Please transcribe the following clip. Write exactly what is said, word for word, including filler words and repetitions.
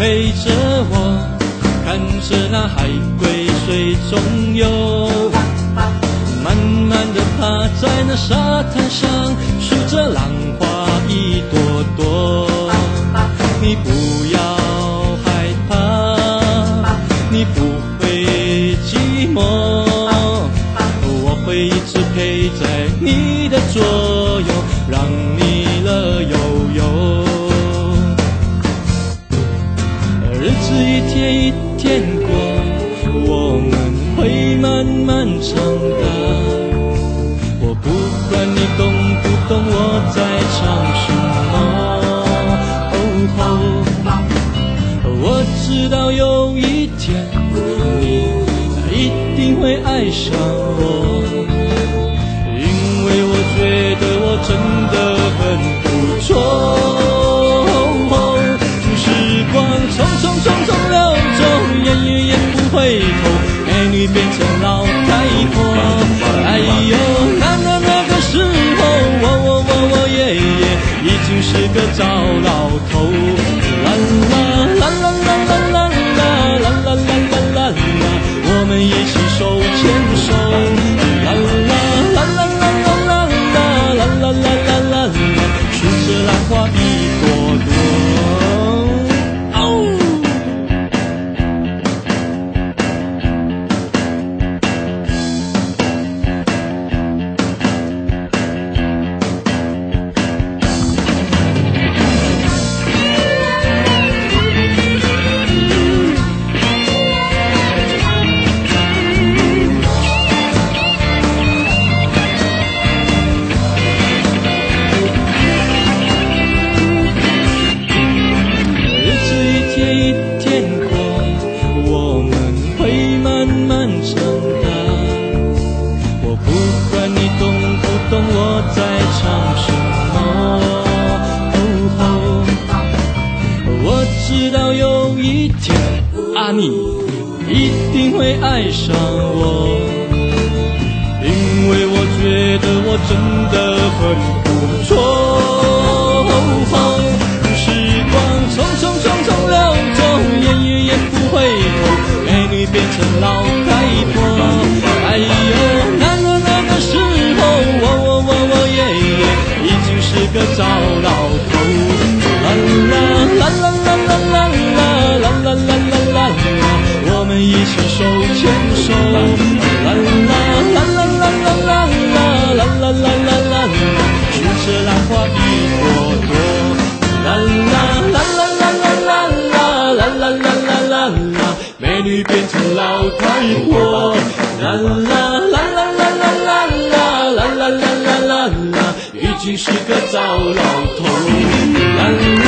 陪着我，看着那海龟水中游，慢慢地趴在那沙滩上，数着浪花一朵朵。你不要害怕，你不会寂寞，我会一直陪在你的左右，让你乐悠悠。日子一天一天过，我们会慢慢长大。我不管你懂不懂我在唱什么，哦吼，我知道有一天你一定会爱上我，因为我觉得我真的很不错。时光匆匆匆匆流走，眼也眼不回头，美女变成老太婆。哎呦，那那那个时候，我我我我爷爷已经是个糟老头。啦啦啦啦啦啦啦啦啦啦啦啦啦，我们一起手牵手。啦啦啦啦啦啦啦啦啦啦啦啦，数着浪花一朵朵。你一定会爱上我，因为我觉得我真的很不错。时光匆匆匆匆流走，眼也眼不回头，美女变成老太婆。哎呦，那个那个时候，我我我我爷爷已经是个糟老头。啦啦啦啦啦啦啦啦啦啦啦啦，我们一起手牵手。啦啦啦啦啦啦啦啦啦啦啦啦，数着浪花一朵朵。啦啦啦啦啦啦啦啦啦啦啦啦，美女变成老太婆。啦啦啦啦啦啦啦啦啦啦啦啦，已经是个糟老头。啦啦